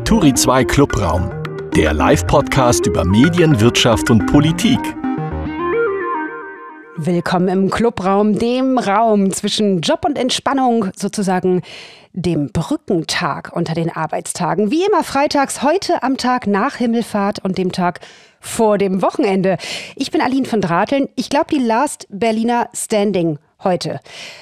Turi 2 Clubraum, der Live-Podcast über Medien, Wirtschaft und Politik. Willkommen im Clubraum, dem Raum zwischen Job und Entspannung, sozusagen dem Brückentag unter den Arbeitstagen. Wie immer freitags, heute am Tag nach Himmelfahrt und dem Tag vor dem Wochenende. Ich bin Aline von Drateln. Ich glaube, die Last Berliner Standing heute.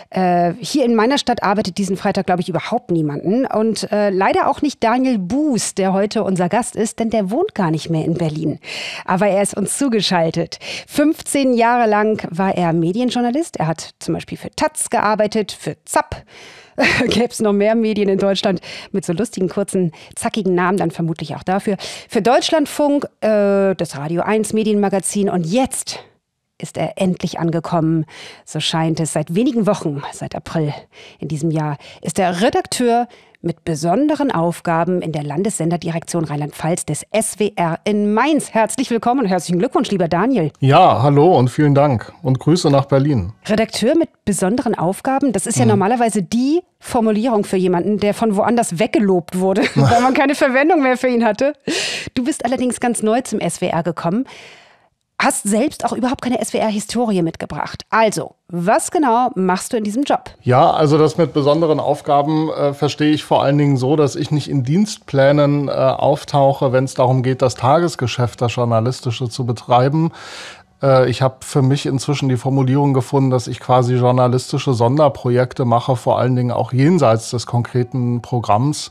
Hier in meiner Stadt arbeitet diesen Freitag, glaube ich, überhaupt niemanden. Und leider auch nicht Daniel Buß, der heute unser Gast ist, denn der wohnt gar nicht mehr in Berlin. Aber er ist uns zugeschaltet. 15 Jahre lang war er Medienjournalist. Er hat zum Beispiel für taz gearbeitet, für ZAP. Gäbe es noch mehr Medien in Deutschland mit so lustigen, kurzen, zackigen Namen, dann vermutlich auch dafür. Für Deutschlandfunk, das Radio 1 Medienmagazin, und jetzt ist er endlich angekommen. So scheint es. Seit wenigen Wochen, seit April in diesem Jahr, ist er Redakteur mit besonderen Aufgaben in der Landessenderdirektion Rheinland-Pfalz des SWR in Mainz. Herzlich willkommen und herzlichen Glückwunsch, lieber Daniel. Ja, hallo und vielen Dank und Grüße nach Berlin. Redakteur mit besonderen Aufgaben, das ist ja normalerweise die Formulierung für jemanden, der von woanders weggelobt wurde, weil man keine Verwendung mehr für ihn hatte. Du bist allerdings ganz neu zum SWR gekommen. Hast selbst auch überhaupt keine SWR-Historie mitgebracht. Also, was genau machst du in diesem Job? Ja, also das mit besonderen Aufgaben verstehe ich vor allen Dingen so, dass ich nicht in Dienstplänen auftauche, wenn es darum geht, das Tagesgeschäft, das Journalistische zu betreiben. Ich habe für mich inzwischen die Formulierung gefunden, dass ich quasi journalistische Sonderprojekte mache, vor allen Dingen auch jenseits des konkreten Programms.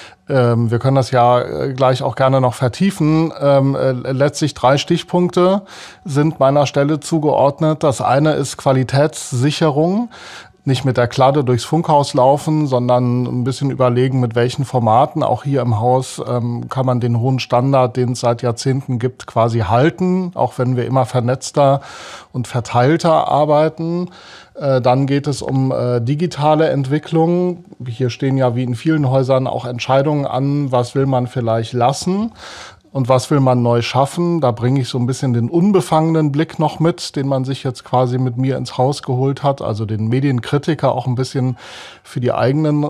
Wir können das ja gleich auch gerne noch vertiefen. Letztlich 3 Stichpunkte sind meiner Stelle zugeordnet. Das eine ist Qualitätssicherung. Nicht mit der Kladde durchs Funkhaus laufen, sondern ein bisschen überlegen, mit welchen Formaten. Auch hier im Haus kann man den hohen Standard, den es seit Jahrzehnten gibt, quasi halten, auch wenn wir immer vernetzter und verteilter arbeiten. Dann geht es um digitale Entwicklung. Hier stehen ja wie in vielen Häusern auch Entscheidungen an, was will man vielleicht lassen und was will man neu schaffen. Da bringe ich so ein bisschen den unbefangenen Blick noch mit, den man sich jetzt quasi mit mir ins Haus geholt hat. Also den Medienkritiker auch ein bisschen für die eigenen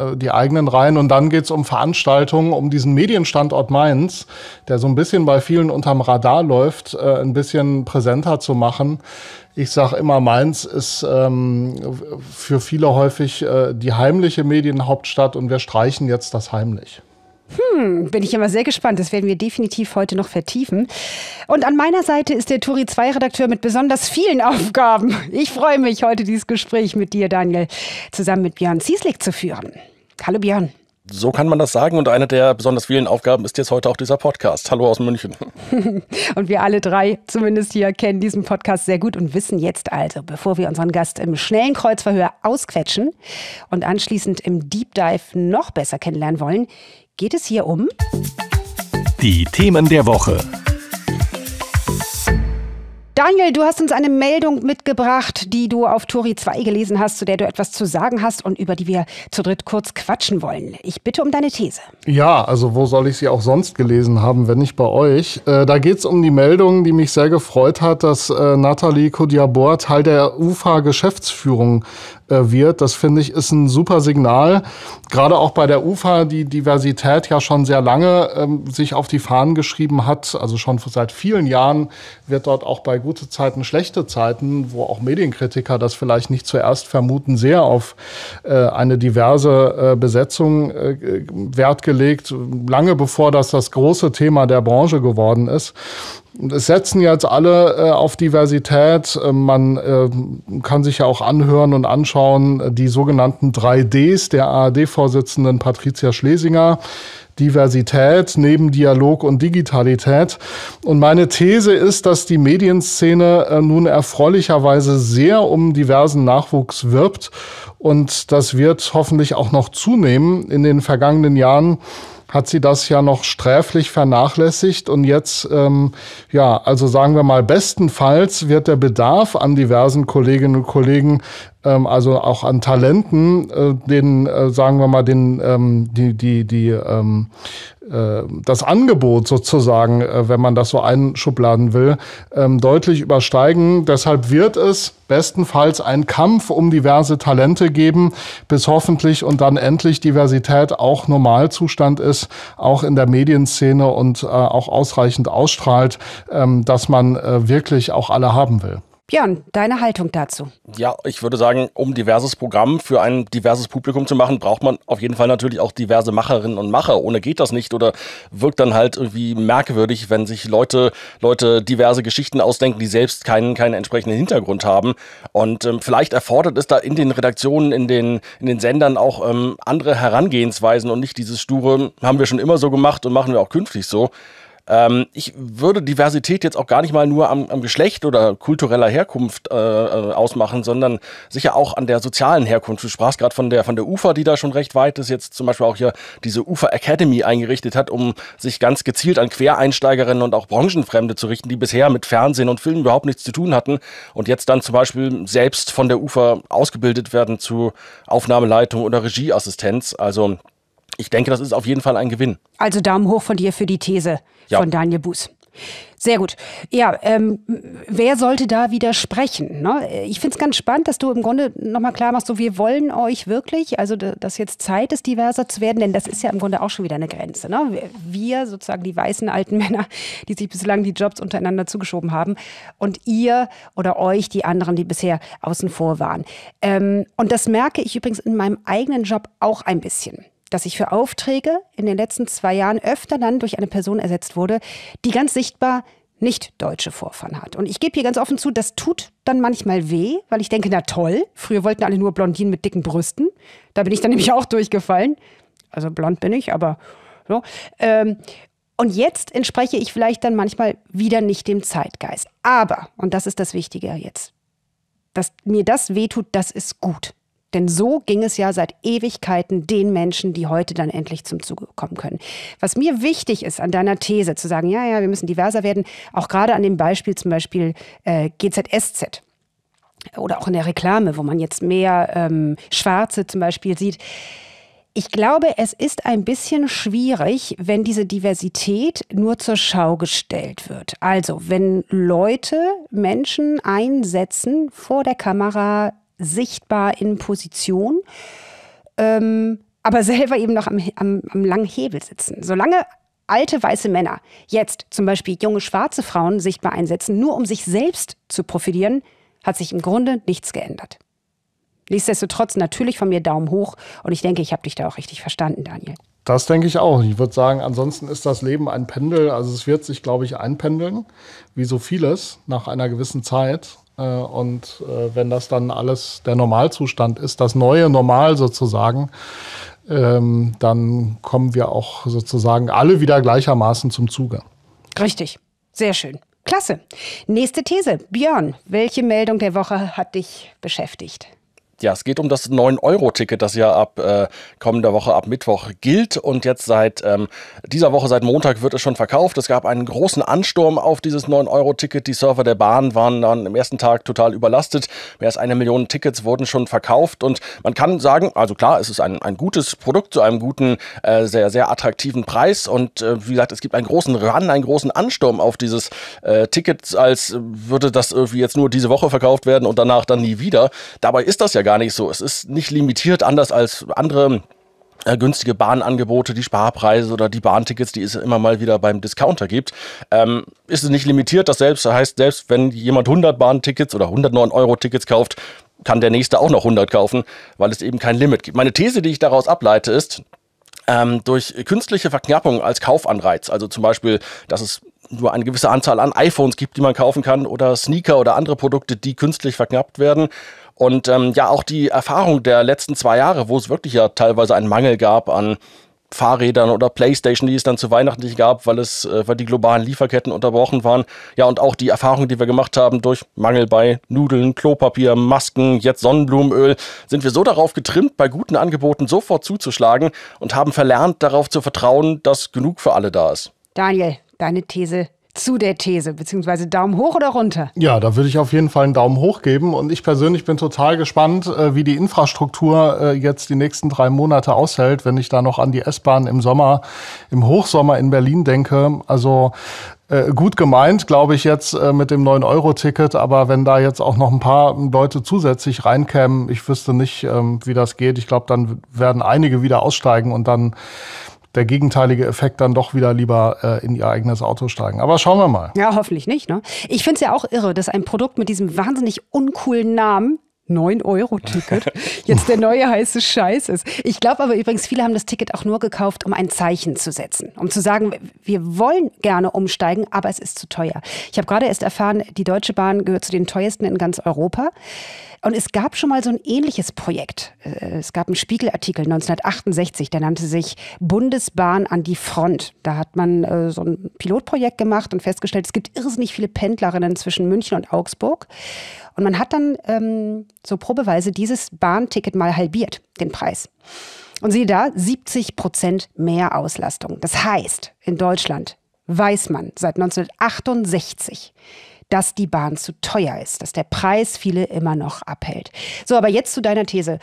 Reihen. Und dann geht es um Veranstaltungen, um diesen Medienstandort Mainz, der so ein bisschen bei vielen unterm Radar läuft, ein bisschen präsenter zu machen. Ich sage immer, Mainz ist für viele häufig die heimliche Medienhauptstadt und wir streichen jetzt das heimlich. Bin ich immer sehr gespannt. Das werden wir definitiv heute noch vertiefen. Und an meiner Seite ist der Turi 2 Redakteur mit besonders vielen Aufgaben. Ich freue mich, heute dieses Gespräch mit dir, Daniel, zusammen mit Björn Zieslik zu führen. Hallo Björn. So kann man das sagen, und eine der besonders vielen Aufgaben ist jetzt heute auch dieser Podcast. Hallo aus München. Und wir alle 3, zumindest hier, kennen diesen Podcast sehr gut und wissen jetzt also, bevor wir unseren Gast im schnellen Kreuzverhör ausquetschen und anschließend im Deep Dive noch besser kennenlernen wollen, geht es hier um die Themen der Woche. Daniel, du hast uns eine Meldung mitgebracht, die du auf Turi 2 gelesen hast, zu der du etwas zu sagen hast und über die wir zu dritt kurz quatschen wollen. Ich bitte um deine These. Ja, also wo soll ich sie auch sonst gelesen haben, wenn nicht bei euch? Da geht es um die Meldung, die mich sehr gefreut hat, dass Nathalie Kodiabor Teil der UFA-Geschäftsführung wird. Das finde ich ist ein super Signal. Gerade auch bei der UFA, die Diversität ja schon sehr lange sich auf die Fahnen geschrieben hat. Also schon seit vielen Jahren wird dort auch bei gute Zeiten, schlechte Zeiten, wo auch Medienkritiker das vielleicht nicht zuerst vermuten, sehr auf eine diverse Besetzung Wert gelegt. Lange bevor das große Thema der Branche geworden ist. Es setzen jetzt alle auf Diversität. Man kann sich ja auch anhören und anschauen, die sogenannten 3Ds der ARD-Vorsitzenden Patricia Schlesinger. Diversität neben Dialog und Digitalität. Und meine These ist, dass die Medienszene nun erfreulicherweise sehr um diversen Nachwuchs wirbt. Und das wird hoffentlich auch noch zunehmen. In den vergangenen Jahren hat sie das ja noch sträflich vernachlässigt. Und jetzt, also sagen wir mal, bestenfalls wird der Bedarf an diversen Kolleginnen und Kollegen also auch an Talenten, sagen wir mal, das Angebot sozusagen, wenn man das so einschubladen will, deutlich übersteigen. Deshalb wird es bestenfalls einen Kampf um diverse Talente geben, bis hoffentlich und dann endlich Diversität auch Normalzustand ist, auch in der Medienszene und auch ausreichend ausstrahlt, dass man wirklich auch alle haben will. Björn, deine Haltung dazu? Ja, ich würde sagen, um diverses Programm für ein diverses Publikum zu machen, braucht man auf jeden Fall natürlich auch diverse Macherinnen und Macher. Ohne geht das nicht oder wirkt dann halt irgendwie merkwürdig, wenn sich Leute diverse Geschichten ausdenken, die selbst keinen entsprechenden Hintergrund haben. Und vielleicht erfordert es da in den Redaktionen, in den Sendern auch andere Herangehensweisen und nicht dieses sture, haben wir schon immer so gemacht und machen wir auch künftig so. Ich würde Diversität jetzt auch gar nicht mal nur am Geschlecht oder kultureller Herkunft ausmachen, sondern sicher auch an der sozialen Herkunft. Du sprachst gerade von der UFA, die da schon recht weit ist, jetzt zum Beispiel auch hier diese UFA Academy eingerichtet hat, um sich ganz gezielt an Quereinsteigerinnen und auch Branchenfremde zu richten, die bisher mit Fernsehen und Film überhaupt nichts zu tun hatten und jetzt dann zum Beispiel selbst von der UFA ausgebildet werden zu Aufnahmeleitung oder Regieassistenz. Also ich denke, das ist auf jeden Fall ein Gewinn. Also Daumen hoch von dir für die These von Daniel Buß. Sehr gut. Ja, wer sollte da widersprechen? Ne? Ich finde es ganz spannend, dass du im Grunde nochmal klar machst, so wir wollen euch wirklich, also dass jetzt Zeit ist, diverser zu werden, denn das ist ja im Grunde auch schon wieder eine Grenze. Ne? Wir sozusagen die weißen alten Männer, die sich bislang die Jobs untereinander zugeschoben haben und ihr oder euch, die anderen, die bisher außen vor waren. Und das merke ich übrigens in meinem eigenen Job auch ein bisschen, dass ich für Aufträge in den letzten 2 Jahren öfter dann durch eine Person ersetzt wurde, die ganz sichtbar nicht deutsche Vorfahren hat. Und ich gebe hier ganz offen zu, das tut dann manchmal weh, weil ich denke, na toll, früher wollten alle nur Blondinen mit dicken Brüsten. Da bin ich dann nämlich auch durchgefallen. Also blond bin ich, aber so. Und jetzt entspreche ich vielleicht dann manchmal wieder nicht dem Zeitgeist. Aber, und das ist das Wichtige jetzt, dass mir das wehtut, das ist gut. Denn so ging es ja seit Ewigkeiten den Menschen, die heute dann endlich zum Zuge kommen können. Was mir wichtig ist an deiner These, zu sagen, ja, wir müssen diverser werden, auch gerade an dem Beispiel zum Beispiel GZSZ oder auch in der Reklame, wo man jetzt mehr Schwarze zum Beispiel sieht. Ich glaube, es ist ein bisschen schwierig, wenn diese Diversität nur zur Schau gestellt wird. Also, wenn Menschen einsetzen vor der Kamera, sichtbar in Position, aber selber eben noch am langen Hebel sitzen. Solange alte weiße Männer jetzt zum Beispiel junge schwarze Frauen sichtbar einsetzen, nur um sich selbst zu profilieren, hat sich im Grunde nichts geändert. Nichtsdestotrotz natürlich von mir Daumen hoch und ich denke, ich habe dich da auch richtig verstanden, Daniel. Das denke ich auch. Ich würde sagen, ansonsten ist das Leben ein Pendel. Also es wird sich, glaube ich, einpendeln, wie so vieles nach einer gewissen Zeit. Und wenn das dann alles der Normalzustand ist, das neue Normal sozusagen, dann kommen wir auch sozusagen alle wieder gleichermaßen zum Zuge. Richtig, sehr schön. Klasse. Nächste These. Björn, welche Meldung der Woche hat dich beschäftigt? Ja, es geht um das 9-Euro-Ticket, das ja ab kommender Woche, ab Mittwoch gilt. Und jetzt seit dieser Woche, seit Montag, wird es schon verkauft. Es gab einen großen Ansturm auf dieses 9-Euro-Ticket. Die Server der Bahn waren dann am ersten Tag total überlastet. Mehr als 1 Million Tickets wurden schon verkauft. Und man kann sagen, also klar, es ist ein gutes Produkt zu einem guten, sehr, sehr attraktiven Preis. Und wie gesagt, es gibt einen großen Run, einen großen Ansturm auf dieses Ticket, als würde das irgendwie jetzt nur diese Woche verkauft werden und danach dann nie wieder. Dabei ist das ja gar nicht so. Es ist nicht limitiert, anders als andere günstige Bahnangebote, die Sparpreise oder die Bahntickets, die es immer mal wieder beim Discounter gibt. Ist es nicht limitiert, das heißt, selbst wenn jemand 100 Bahntickets oder 109-Euro-Tickets kauft, kann der nächste auch noch 100 kaufen, weil es eben kein Limit gibt. Meine These, die ich daraus ableite, ist, durch künstliche Verknappung als Kaufanreiz, also zum Beispiel, dass es nur eine gewisse Anzahl an iPhones gibt, die man kaufen kann, oder Sneaker oder andere Produkte, die künstlich verknappt werden. Und auch die Erfahrung der letzten 2 Jahre, wo es wirklich ja teilweise einen Mangel gab an Fahrrädern oder Playstation, die es dann zu Weihnachten nicht gab, weil die globalen Lieferketten unterbrochen waren. Ja, und auch die Erfahrung, die wir gemacht haben durch Mangel bei Nudeln, Klopapier, Masken, jetzt Sonnenblumenöl, sind wir so darauf getrimmt, bei guten Angeboten sofort zuzuschlagen und haben verlernt, darauf zu vertrauen, dass genug für alle da ist. Daniel, deine These zu der These, beziehungsweise Daumen hoch oder runter? Ja, da würde ich auf jeden Fall einen Daumen hoch geben. Und ich persönlich bin total gespannt, wie die Infrastruktur jetzt die nächsten 3 Monate aushält, wenn ich da noch an die S-Bahn im Hochsommer in Berlin denke. Also gut gemeint, glaube ich, jetzt mit dem 9-Euro-Ticket. Aber wenn da jetzt auch noch ein paar Leute zusätzlich reinkämen, ich wüsste nicht, wie das geht. Ich glaube, dann werden einige wieder aussteigen und dann der gegenteilige Effekt dann doch wieder lieber in ihr eigenes Auto steigen. Aber schauen wir mal. Ja, hoffentlich nicht. Ne? Ich finde es ja auch irre, dass ein Produkt mit diesem wahnsinnig uncoolen Namen 9-Euro-Ticket jetzt der neue heiße Scheiß ist. Ich glaube aber übrigens, viele haben das Ticket auch nur gekauft, um ein Zeichen zu setzen. Um zu sagen, wir wollen gerne umsteigen, aber es ist zu teuer. Ich habe gerade erst erfahren, die Deutsche Bahn gehört zu den teuersten in ganz Europa. Und es gab schon mal so ein ähnliches Projekt. Es gab einen Spiegelartikel 1968, der nannte sich Bundesbahn an die Front. Da hat man so ein Pilotprojekt gemacht und festgestellt, es gibt irrsinnig viele Pendlerinnen zwischen München und Augsburg. Und man hat dann so probeweise dieses Bahnticket mal halbiert, den Preis. Und siehe da, 70% mehr Auslastung. Das heißt, in Deutschland weiß man seit 1968, dass die Bahn zu teuer ist, dass der Preis viele immer noch abhält. So, aber jetzt zu deiner These.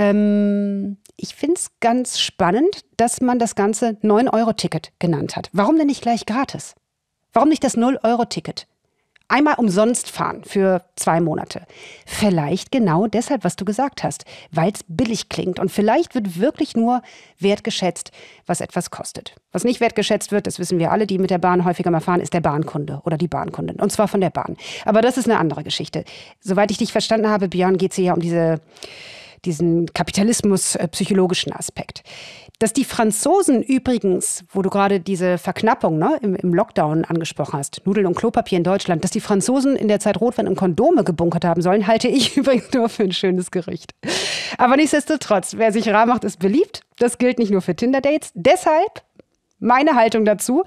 Ich finde es ganz spannend, dass man das Ganze 9-Euro-Ticket genannt hat. Warum denn nicht gleich gratis? Warum nicht das 0-Euro-Ticket? Einmal umsonst fahren für 2 Monate. Vielleicht genau deshalb, was du gesagt hast, weil es billig klingt. Und vielleicht wird wirklich nur wertgeschätzt, was etwas kostet. Was nicht wertgeschätzt wird, das wissen wir alle, die mit der Bahn häufiger mal fahren, ist der Bahnkunde oder die Bahnkundin. Und zwar von der Bahn. Aber das ist eine andere Geschichte. Soweit ich dich verstanden habe, Björn, geht es hier ja um diesen Kapitalismus-psychologischen Aspekt. Dass die Franzosen übrigens, wo du gerade diese Verknappung im Lockdown angesprochen hast, Nudeln und Klopapier in Deutschland, dass die Franzosen in der Zeit Rotwein und Kondome gebunkert haben sollen, halte ich übrigens nur für ein schönes Gerücht. Aber nichtsdestotrotz, wer sich rar macht, ist beliebt. Das gilt nicht nur für Tinder-Dates. Deshalb meine Haltung dazu,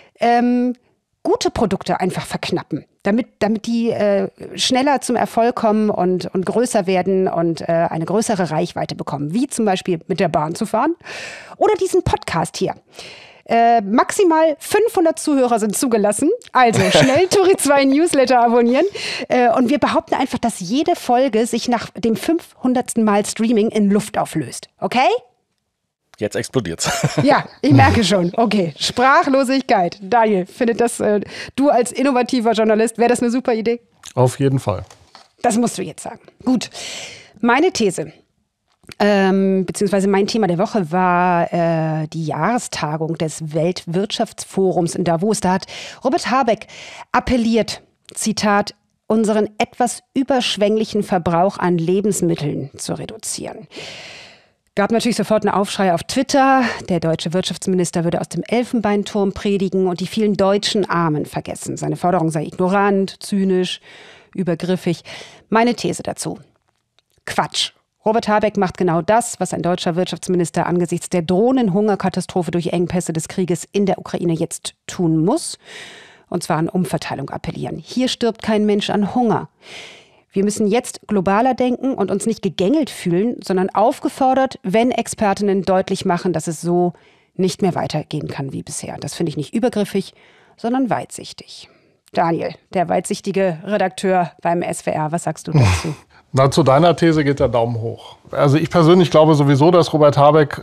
gute Produkte einfach verknappen, damit die schneller zum Erfolg kommen und größer werden und eine größere Reichweite bekommen, wie zum Beispiel mit der Bahn zu fahren oder diesen Podcast hier. Maximal 500 Zuhörer sind zugelassen, also schnell Turi 2 Newsletter abonnieren und wir behaupten einfach, dass jede Folge sich nach dem 500. Mal Streaming in Luft auflöst, okay? Jetzt explodiert's. Ja, ich merke schon. Okay, Sprachlosigkeit. Daniel, findet das, du als innovativer Journalist, wäre das eine super Idee? Auf jeden Fall. Das musst du jetzt sagen. Gut, meine These, beziehungsweise mein Thema der Woche war die Jahrestagung des Weltwirtschaftsforums in Davos. Da hat Robert Habeck appelliert, Zitat, unseren etwas überschwänglichen Verbrauch an Lebensmitteln zu reduzieren. Gab natürlich sofort einen Aufschrei auf Twitter. Der deutsche Wirtschaftsminister würde aus dem Elfenbeinturm predigen und die vielen deutschen Armen vergessen. Seine Forderung sei ignorant, zynisch, übergriffig. Meine These dazu: Quatsch. Robert Habeck macht genau das, was ein deutscher Wirtschaftsminister angesichts der drohenden Hungerkatastrophe durch Engpässe des Krieges in der Ukraine jetzt tun muss. Und zwar an Umverteilung appellieren. Hier stirbt kein Mensch an Hunger. Wir müssen jetzt globaler denken und uns nicht gegängelt fühlen, sondern aufgefordert, wenn Expertinnen deutlich machen, dass es so nicht mehr weitergehen kann wie bisher. Das finde ich nicht übergriffig, sondern weitsichtig. Daniel, der weitsichtige Redakteur beim SWR, was sagst du dazu? Na, zu deiner These geht der Daumen hoch. Also ich persönlich glaube sowieso, dass Robert Habeck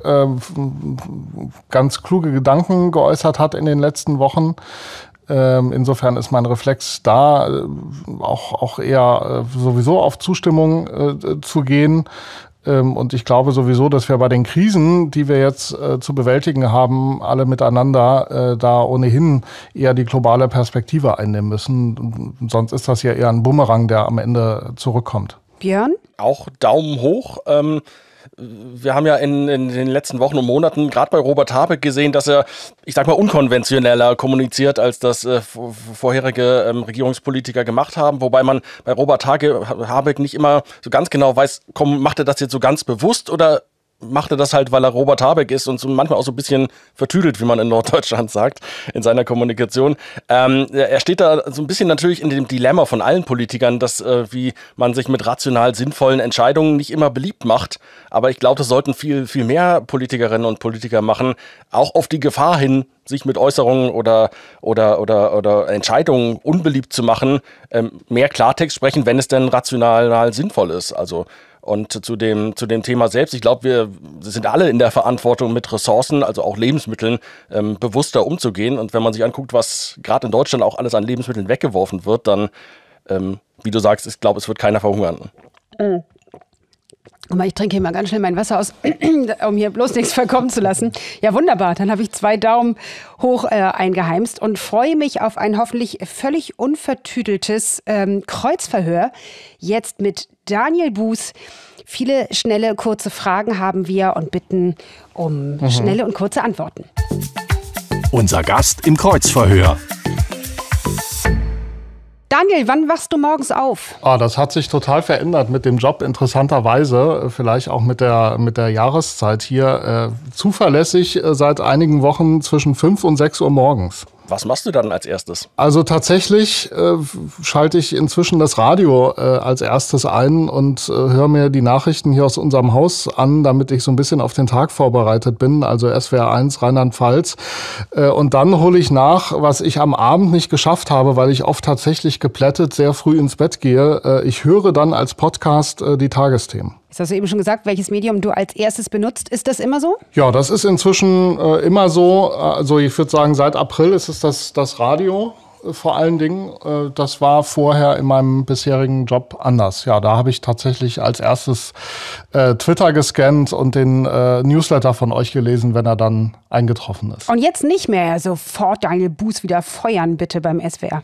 ganz kluge Gedanken geäußert hat in den letzten Wochen. Insofern ist mein Reflex da, auch eher sowieso auf Zustimmung zu gehen. Und ich glaube sowieso, dass wir bei den Krisen, die wir jetzt zu bewältigen haben, alle miteinander da ohnehin eher die globale Perspektive einnehmen müssen. Sonst ist das ja eher ein Bumerang, der am Ende zurückkommt. Björn? Auch Daumen hoch. Wir haben ja in den letzten Wochen und Monaten gerade bei Robert Habeck gesehen, dass er, ich sag mal, unkonventioneller kommuniziert, als das vorherige Regierungspolitiker gemacht haben. Wobei man bei Robert Habeck nicht immer so ganz genau weiß, macht er das jetzt so ganz bewusst oder macht er das halt, weil er Robert Habeck ist und so manchmal auch so ein bisschen vertüdelt, wie man in Norddeutschland sagt, in seiner Kommunikation. Er steht da so ein bisschen natürlich in dem Dilemma von allen Politikern, dass wie man sich mit rational sinnvollen Entscheidungen nicht immer beliebt macht. Aber ich glaube, das sollten viel, viel mehr Politikerinnen und Politiker machen, auch auf die Gefahr hin, sich mit Äußerungen oder Entscheidungen unbeliebt zu machen, mehr Klartext sprechen, wenn es denn rational sinnvoll ist. Also und zu dem Thema selbst, ich glaube, wir sind alle in der Verantwortung, mit Ressourcen, also auch Lebensmitteln, bewusster umzugehen. Und wenn man sich anguckt, was gerade in Deutschland auch alles an Lebensmitteln weggeworfen wird, dann, wie du sagst, ich glaube, es wird keiner verhungern. Ich trinke hier mal ganz schnell mein Wasser aus, um hier bloß nichts verkommen zu lassen. Ja, wunderbar. Dann habe ich 2 Daumen hoch eingeheimst und freue mich auf ein hoffentlich völlig unvertüdeltes Kreuzverhör. Jetzt mit Daniel Buß. Viele schnelle, kurze Fragen haben wir und bitten um schnelle und kurze Antworten. Unser Gast im Kreuzverhör. Daniel, wann wachst du morgens auf? Das hat sich total verändert mit dem Job, interessanterweise, vielleicht auch mit der Jahreszeit hier. Zuverlässig seit einigen Wochen zwischen 5 und 6 Uhr morgens. Was machst du dann als erstes? Also tatsächlich schalte ich inzwischen das Radio als erstes ein und höre mir die Nachrichten hier aus unserem Haus an, damit ich so ein bisschen auf den Tag vorbereitet bin. Also SWR 1 Rheinland-Pfalz. Und dann hole ich nach, was ich am Abend nicht geschafft habe, weil ich oft tatsächlich geplättet sehr früh ins Bett gehe. Ich höre dann als Podcast die Tagesthemen. Jetzt hast du eben schon gesagt, welches Medium du als erstes benutzt. Ist das immer so? Ja, das ist inzwischen immer so. Also ich würde sagen, seit April ist es das Radio vor allen Dingen. Das war vorher in meinem bisherigen Job anders. Ja, da habe ich tatsächlich als erstes Twitter gescannt und den Newsletter von euch gelesen, wenn er dann eingetroffen ist. Und jetzt nicht mehr sofort Daniel Buß wieder feuern, bitte, beim SWR.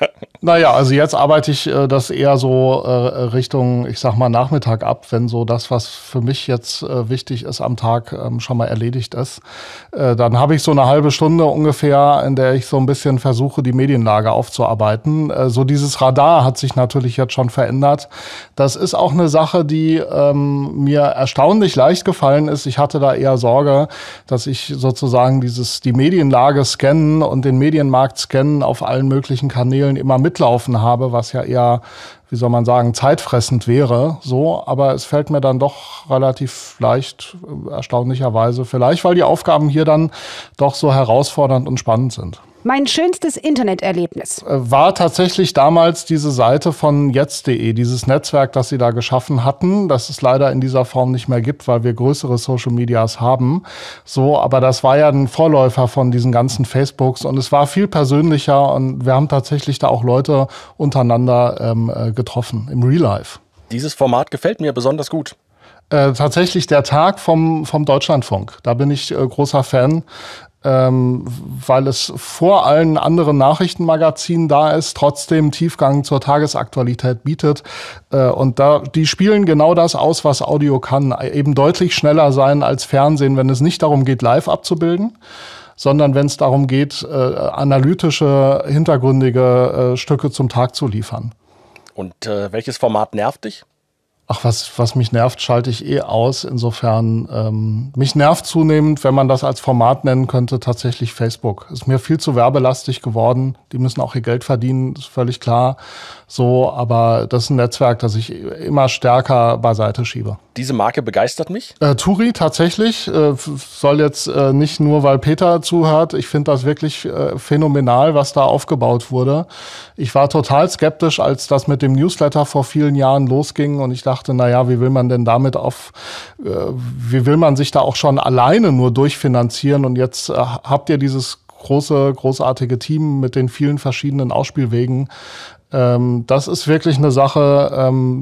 Naja, also jetzt arbeite ich das eher so Richtung, ich sag mal, Nachmittag ab, wenn so das, was für mich jetzt wichtig ist am Tag, schon mal erledigt ist. Dann habe ich so eine halbe Stunde ungefähr, in der ich so ein bisschen versuche, die Medienlage aufzuarbeiten. So dieses Radar hat sich natürlich jetzt schon verändert. Das ist auch eine Sache, die mir erstaunlich leicht gefallen ist. Ich hatte da eher Sorge, dass ich sozusagen die Medienlage scannen und den Medienmarkt scannen auf allen möglichen Kanälen immer mitlaufen habe, was ja eher, wie soll man sagen, zeitfressend wäre. So, aber es fällt mir dann doch relativ leicht, erstaunlicherweise. Vielleicht, weil die Aufgaben hier dann doch so herausfordernd und spannend sind. Mein schönstes Interneterlebnis war tatsächlich damals diese Seite von jetzt.de, dieses Netzwerk, das sie da geschaffen hatten, das es leider in dieser Form nicht mehr gibt, weil wir größere Social Medias haben. So, aber das war ja ein Vorläufer von diesen ganzen Facebooks und es war viel persönlicher und wir haben tatsächlich da auch Leute untereinander getroffen im Real Life. Dieses Format gefällt mir besonders gut. Tatsächlich der Tag vom Deutschlandfunk. Da bin ich großer Fan. Weil es vor allen anderen Nachrichtenmagazinen da ist, trotzdem Tiefgang zur Tagesaktualität bietet. Und die spielen genau das aus, was Audio kann. Eben deutlich schneller sein als Fernsehen, wenn es nicht darum geht, live abzubilden, sondern wenn es darum geht, analytische, hintergründige Stücke zum Tag zu liefern. Und welches Format nervt dich? Ach, was mich nervt, schalte ich aus. Insofern, mich nervt zunehmend, wenn man das als Format nennen könnte, tatsächlich Facebook. Ist mir viel zu werbelastig geworden. Die müssen auch ihr Geld verdienen, ist völlig klar. So, aber das ist ein Netzwerk, das ich immer stärker beiseite schiebe. Diese Marke begeistert mich? Turi tatsächlich. Soll jetzt nicht nur, weil Peter zuhört. Ich finde das wirklich phänomenal, was da aufgebaut wurde. Ich war total skeptisch, als das mit dem Newsletter vor vielen Jahren losging und ich dachte, naja, wie will man denn damit wie will man sich da auch schon alleine nur durchfinanzieren? Und jetzt habt ihr dieses großartige Team mit den vielen verschiedenen Ausspielwegen. Das ist wirklich eine Sache,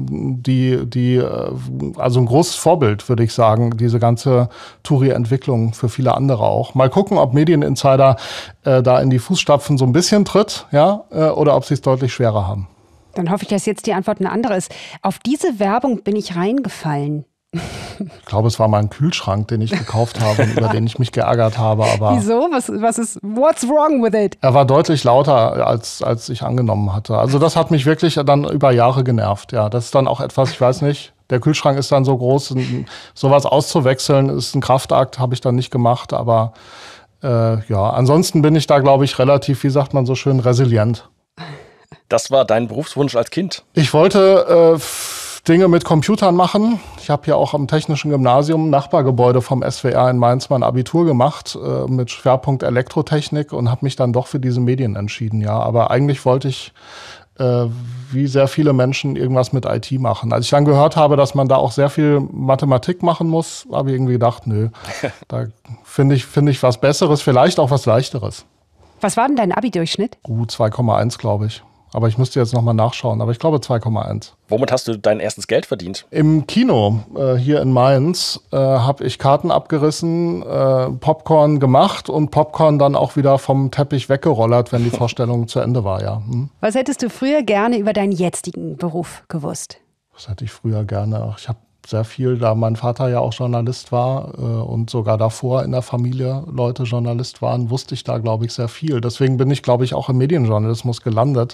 also ein großes Vorbild, würde ich sagen, diese ganze Turi-Entwicklung für viele andere auch. Mal gucken, ob Medieninsider da in die Fußstapfen so ein bisschen tritt, ja, oder ob sie es deutlich schwerer haben. Dann hoffe ich, dass jetzt die Antwort eine andere ist. Auf diese Werbung bin ich reingefallen. Ich glaube, es war mal ein Kühlschrank, den ich gekauft habe und über den ich mich geärgert habe. Aber wieso? What's wrong with it? er war deutlich lauter, als ich angenommen hatte. Also das hat mich wirklich dann über Jahre genervt. Ja, das ist dann auch etwas, ich weiß nicht, der Kühlschrank ist dann so groß, sowas auszuwechseln ist ein Kraftakt, habe ich dann nicht gemacht. Aber ja, ansonsten bin ich da, glaube ich, relativ, wie sagt man so schön, resilient. Das war dein Berufswunsch als Kind? Ich wollte Dinge mit Computern machen. Ich habe hier auch am Technischen Gymnasium, Nachbargebäude vom SWR in Mainz, mein Abitur gemacht mit Schwerpunkt Elektrotechnik und habe mich dann doch für diese Medien entschieden. Ja, aber eigentlich wollte ich, wie sehr viele Menschen, irgendwas mit IT machen. Als ich dann gehört habe, dass man da auch sehr viel Mathematik machen muss, habe ich irgendwie gedacht, nö, da finde ich was Besseres, vielleicht auch was Leichteres. Was war denn dein Abi-Durchschnitt? 2,1, glaube ich. Aber ich müsste jetzt nochmal nachschauen. Aber ich glaube 2,1. Womit hast du dein erstes Geld verdient? Im Kino hier in Mainz habe ich Karten abgerissen, Popcorn gemacht und Popcorn dann auch wieder vom Teppich weggerollert, wenn die Vorstellung zu Ende war. Ja. Was hättest du früher gerne über deinen jetzigen Beruf gewusst? Was hätte ich früher gerne? Ich habe sehr viel, da mein Vater ja auch Journalist war und sogar davor in der Familie Leute Journalist waren, wusste ich da, glaube ich, sehr viel. Deswegen bin ich, glaube ich, auch im Medienjournalismus gelandet,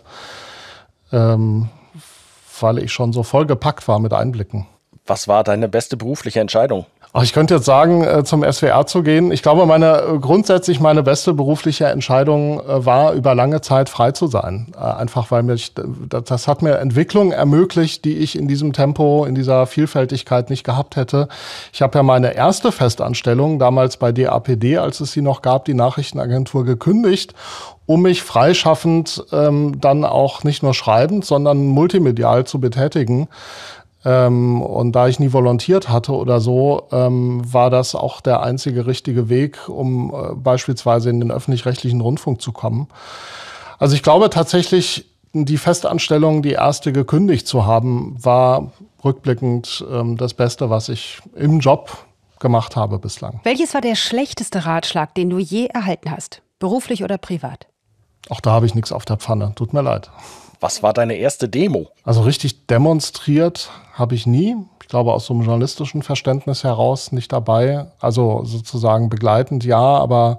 weil ich schon so vollgepackt war mit Einblicken. Was war deine beste berufliche Entscheidung? Ich könnte jetzt sagen, zum SWR zu gehen. Ich glaube, grundsätzlich meine beste berufliche Entscheidung war, über lange Zeit frei zu sein. Einfach, weil das hat mir Entwicklung ermöglicht, die ich in diesem Tempo, in dieser Vielfältigkeit nicht gehabt hätte. Ich habe ja meine erste Festanstellung damals bei DAPD, als es sie noch gab, die Nachrichtenagentur, gekündigt, um mich freischaffend dann auch nicht nur schreibend, sondern multimedial zu betätigen. Und da ich nie volontiert hatte oder so, war das auch der einzige richtige Weg, um beispielsweise in den öffentlich-rechtlichen Rundfunk zu kommen. Also ich glaube tatsächlich, die Festanstellung, die erste gekündigt zu haben, war rückblickend das Beste, was ich im Job gemacht habe bislang. Welches war der schlechteste Ratschlag, den du je erhalten hast? Beruflich oder privat? Auch da habe ich nichts auf der Pfanne. Tut mir leid. Was war deine erste Demo? Also richtig demonstriert habe ich nie. Ich glaube, aus so einem journalistischen Verständnis heraus nicht dabei. Also sozusagen begleitend ja, aber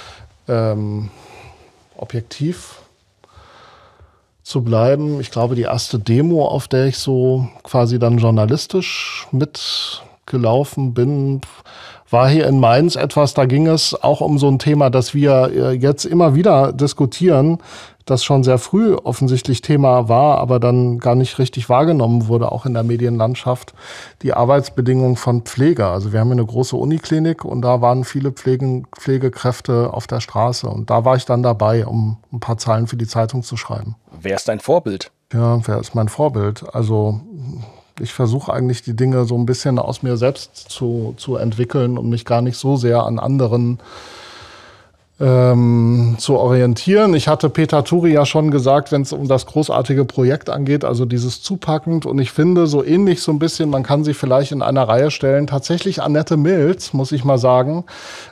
objektiv zu bleiben. Ich glaube, die erste Demo, auf der ich so quasi dann journalistisch mitgelaufen bin, war hier in Mainz etwas, da ging es auch um so ein Thema, das wir jetzt immer wieder diskutieren, das schon sehr früh offensichtlich Thema war, aber dann gar nicht richtig wahrgenommen wurde, auch in der Medienlandschaft, die Arbeitsbedingungen von Pfleger. Also wir haben hier eine große Uniklinik und da waren viele Pflegekräfte auf der Straße. Und da war ich dann dabei, um ein paar Zeilen für die Zeitung zu schreiben. Wer ist dein Vorbild? Ja, wer ist mein Vorbild? Also ich versuche eigentlich die Dinge so ein bisschen aus mir selbst zu entwickeln und mich gar nicht so sehr an anderen zu orientieren. Ich hatte Peter Turi ja schon gesagt, wenn es um das großartige Projekt angeht, also dieses zupackend. Und ich finde so ähnlich so ein bisschen, man kann sie vielleicht in einer Reihe stellen, tatsächlich Annette Milz, muss ich mal sagen.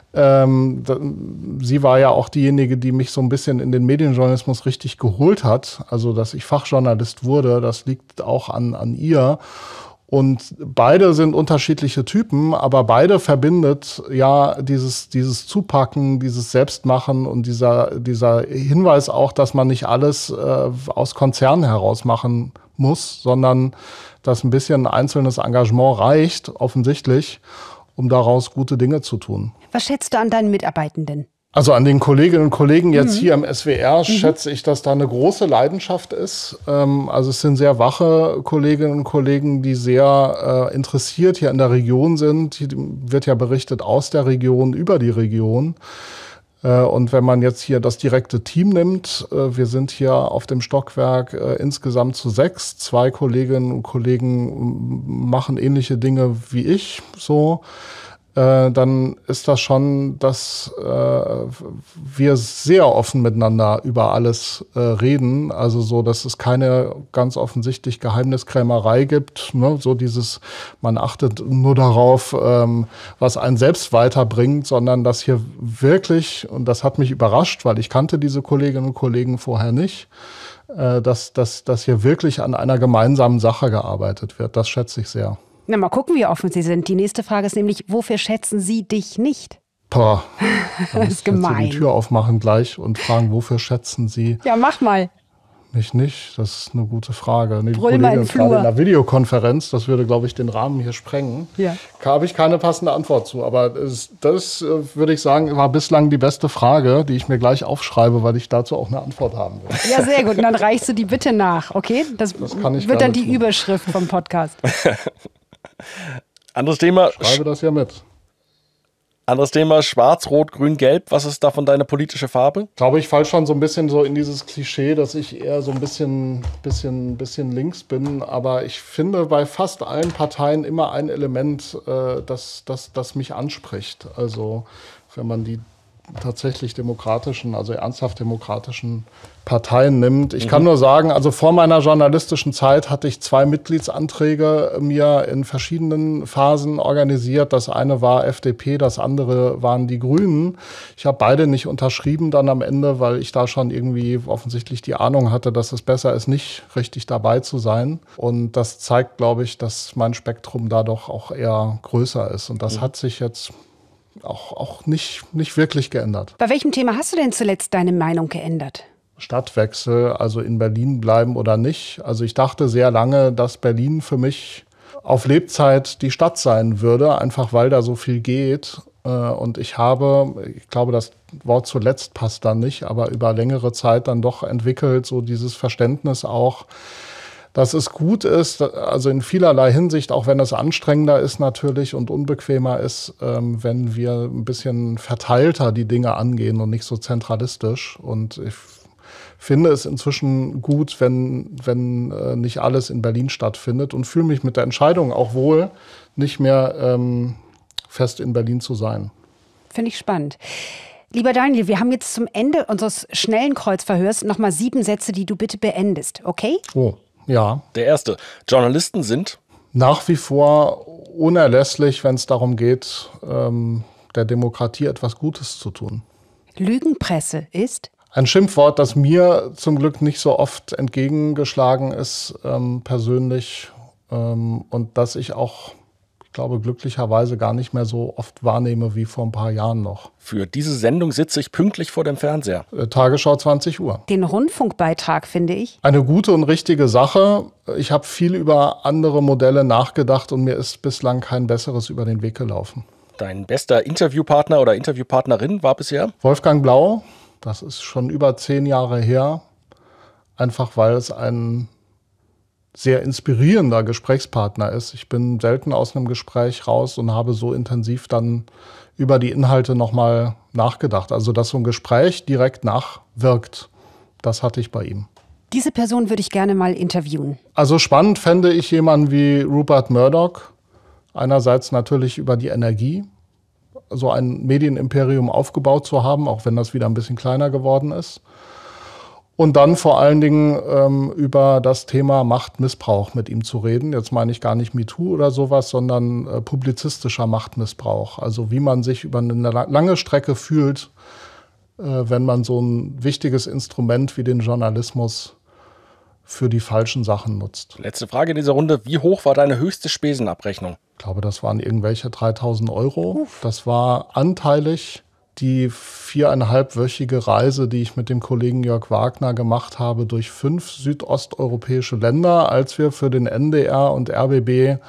Sie war ja auch diejenige, die mich so ein bisschen in den Medienjournalismus richtig geholt hat. Also, dass ich Fachjournalist wurde, das liegt auch an ihr. Und beide sind unterschiedliche Typen, aber beide verbindet ja dieses Zupacken, dieses Selbstmachen und dieser Hinweis auch, dass man nicht alles aus Konzernen heraus machen muss, sondern dass ein bisschen einzelnes Engagement reicht, offensichtlich, um daraus gute Dinge zu tun. Was schätzt du an deinen Mitarbeitenden? Also an den Kolleginnen und Kollegen jetzt hier im SWR schätze ich, dass da eine große Leidenschaft ist. Also es sind sehr wache Kolleginnen und Kollegen, die sehr interessiert hier in der Region sind. Hier wird ja berichtet aus der Region, über die Region. Und wenn man jetzt hier das direkte Team nimmt, wir sind hier auf dem Stockwerk insgesamt zu 6. 2 Kolleginnen und Kollegen machen ähnliche Dinge wie ich so. Dann ist das schon, dass wir sehr offen miteinander über alles reden. Also so, dass es keine ganz offensichtlich Geheimniskrämerei gibt. Ne? So dieses, man achtet nur darauf, was einen selbst weiterbringt, sondern dass hier wirklich, und das hat mich überrascht, weil ich kannte diese Kolleginnen und Kollegen vorher nicht, dass hier wirklich an einer gemeinsamen Sache gearbeitet wird. Das schätze ich sehr. Na, mal gucken, wie offen Sie sind. Die nächste Frage ist nämlich, wofür schätzen Sie dich nicht? Boah, das ist gemein. Die Tür aufmachen gleich und fragen, wofür schätzen Sie Ja, mach mal. mich nicht? Das ist eine gute Frage. Nee, die Brüll mal Kollegin im ist gerade Flur. in einer Videokonferenz. Das würde, glaube ich, den Rahmen hier sprengen. Ja. Da habe ich keine passende Antwort zu. Aber das würde ich sagen, war bislang die beste Frage, die ich mir gleich aufschreibe, weil ich dazu auch eine Antwort haben will. Ja, sehr gut. Und dann reichst du die bitte nach, okay? Das kann ich wird dann gerne die tun. Überschrift vom Podcast. Anderes Thema. Ich schreibe das ja mit. Anderes Thema, Schwarz, Rot, Grün, Gelb. Was ist davon deine politische Farbe? Ich glaube, ich falle schon so ein bisschen so in dieses Klischee, dass ich eher so ein bisschen links bin. Aber ich finde bei fast allen Parteien immer ein Element, das mich anspricht. Also wenn man die tatsächlich demokratischen, also ernsthaft demokratischen Parteien nimmt. Ich kann nur sagen, also vor meiner journalistischen Zeit hatte ich 2 Mitgliedsanträge mir in verschiedenen Phasen organisiert. Das eine war FDP, das andere waren die Grünen. Ich habe beide nicht unterschrieben dann am Ende, weil ich da schon irgendwie offensichtlich die Ahnung hatte, dass es besser ist, nicht richtig dabei zu sein. Und das zeigt, glaube ich, dass mein Spektrum da doch auch eher größer ist. Und das hat sich jetzt auch nicht wirklich geändert. Bei welchem Thema hast du denn zuletzt deine Meinung geändert? Stadtwechsel, also in Berlin bleiben oder nicht. Also ich dachte sehr lange, dass Berlin für mich auf Lebzeit die Stadt sein würde, einfach weil da so viel geht. Und ich glaube, das Wort zuletzt passt dann nicht, aber über längere Zeit dann doch entwickelt, so dieses Verständnis auch, dass es gut ist, also in vielerlei Hinsicht, auch wenn es anstrengender ist natürlich und unbequemer ist, wenn wir ein bisschen verteilter die Dinge angehen und nicht so zentralistisch. Und ich finde es inzwischen gut, wenn nicht alles in Berlin stattfindet und fühle mich mit der Entscheidung auch wohl, nicht mehr fest in Berlin zu sein. Finde ich spannend. Lieber Daniel, wir haben jetzt zum Ende unseres schnellen Kreuzverhörs nochmal 7 Sätze, die du bitte beendest, okay? Oh, ja. Der erste. Journalisten sind? Nach wie vor unerlässlich, wenn es darum geht, der Demokratie etwas Gutes zu tun. Lügenpresse ist? Ein Schimpfwort, das mir zum Glück nicht so oft entgegengeschlagen ist, persönlich, und das ich auch, ich glaube, glücklicherweise gar nicht mehr so oft wahrnehme wie vor ein paar Jahren noch. Für diese Sendung sitze ich pünktlich vor dem Fernseher. Tagesschau 20 Uhr. Den Rundfunkbeitrag, finde ich. Eine gute und richtige Sache. Ich habe viel über andere Modelle nachgedacht und mir ist bislang kein besseres über den Weg gelaufen. Dein bester Interviewpartner oder Interviewpartnerin war bisher? Wolfgang Blau. Das ist schon über 10 Jahre her. Einfach weil es ein sehr inspirierender Gesprächspartner ist. Ich bin selten aus einem Gespräch raus und habe so intensiv dann über die Inhalte nochmal nachgedacht. Also, dass so ein Gespräch direkt nachwirkt, das hatte ich bei ihm. Diese Person würde ich gerne mal interviewen. Also spannend fände ich jemanden wie Rupert Murdoch. Einerseits natürlich über die Energie, so ein Medienimperium aufgebaut zu haben, auch wenn das wieder ein bisschen kleiner geworden ist. Und dann vor allen Dingen über das Thema Machtmissbrauch mit ihm zu reden. Jetzt meine ich gar nicht MeToo oder sowas, sondern publizistischer Machtmissbrauch. Also wie man sich über eine lange Strecke fühlt, wenn man so ein wichtiges Instrument wie den Journalismus für die falschen Sachen nutzt. Letzte Frage in dieser Runde. Wie hoch war deine höchste Spesenabrechnung? Ich glaube, das waren irgendwelche 3.000 Euro. Das war anteilig die 4,5-wöchige Reise, die ich mit dem Kollegen Jörg Wagner gemacht habe durch 5 südosteuropäische Länder, als wir für den NDR und RBB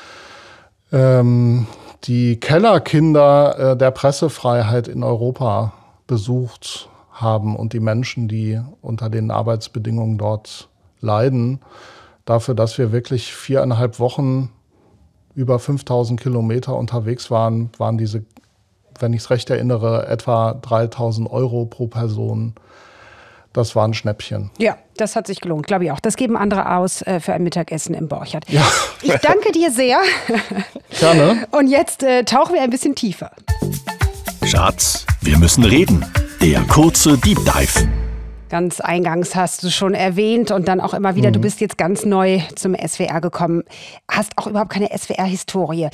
die Kellerkinder der Pressefreiheit in Europa besucht haben und die Menschen, die unter den Arbeitsbedingungen dort leiden. Dafür, dass wir wirklich 4,5 Wochen über 5.000 Kilometer unterwegs waren diese, wenn ich es recht erinnere, etwa 3.000 Euro pro Person. Das war ein Schnäppchen. Ja, das hat sich gelohnt, glaube ich auch. Das geben andere aus für ein Mittagessen im Borchert. Ja. Ich danke dir sehr. Gerne. Und jetzt tauchen wir ein bisschen tiefer. Schatz, wir müssen reden. Der kurze Deep Dive. Ganz eingangs hast du schon erwähnt und dann auch immer wieder, du bist jetzt ganz neu zum SWR gekommen. Hast auch überhaupt keine SWR-Historie.